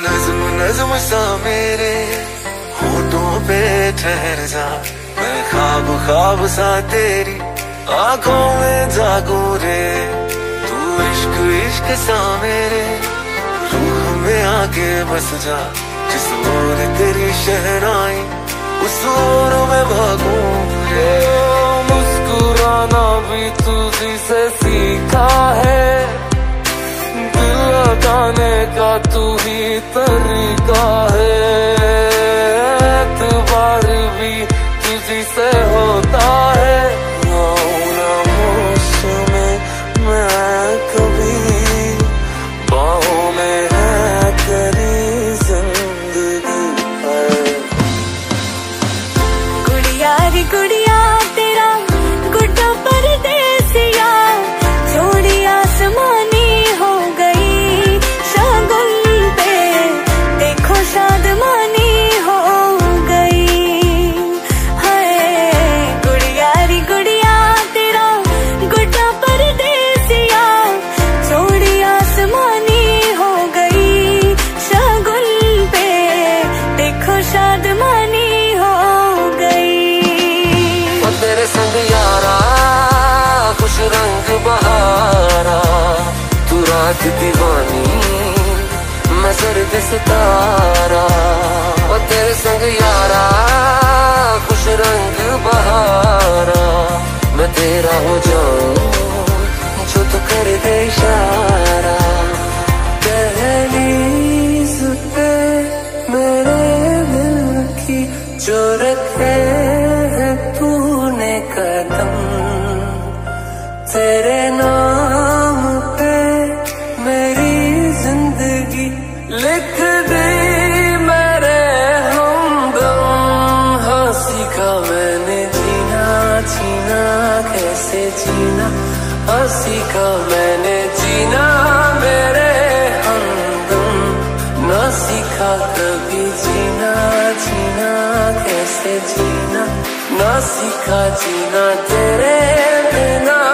नज्म नज्म सा मेरे होठों पे ठहर जा, मैं ख्वाब ख्वाब सा तेरी आंखों में जागूं रे। तू इश्क इश्क सा मेरे रूह में आके बस जा, जिस ओर तेरी शहनाई उस ओर मैं भागूं रे। मुस्कुराना भी तुझी से सीखा है, दिल लगाने का तू ही तरीका है। एतबार भी तुझी से होता है, खामोश में मैं कभी बाहों में है तेरी जिंदगी है। गुड़िया रे गुड़िया तेरा गुड्डा परदेसिया, जोड़ी आसमानी हो गई शगुन पे, देखो शादमानी हो गई है। गुड़िया रे गुड़िया तेरा गुड्डा परदेसिया, जोड़ी आसमानी हो गई शगुन पे, देखो शादमानी हो गई। तेरे संग यारा खुश रंग बहारा, तू रात दीवानी मैं सर्द सितारा। और तेरे संग यारा खुश रंग बहारा, मैं तेरा हो जाऊं जो तू कर दे इशारा। दहलीज पे मेरे दिल की जो रखे है तूने कदम, तेरे नाम पे मेरी जिंदगी लिख दी मेरे हमदम। हाँ सीखा मैंने जीना जीना कैसे जीना, हाँ सीखा मैंने जीना मेरे हमदम। ना सीखा कभी जीना जीना कैसे जीना, ना सीखा जीना तेरे बिना।